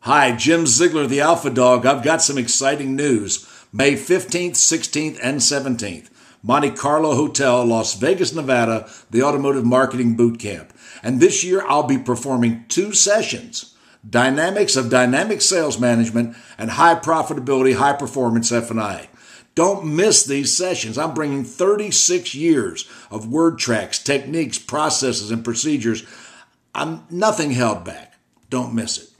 Hi, Jim Ziegler, the Alpha Dog. I've got some exciting news. May 15th, 16th, and 17th. Monte Carlo Hotel, Las Vegas, Nevada, the Automotive Marketing Boot Camp. And this year I'll be performing 2 sessions. Dynamics of Dynamic Sales Management and High Profitability, High Performance F&I. Don't miss these sessions. I'm bringing 36 years of word tracks, techniques, processes, and procedures. I'm nothing held back. Don't miss it.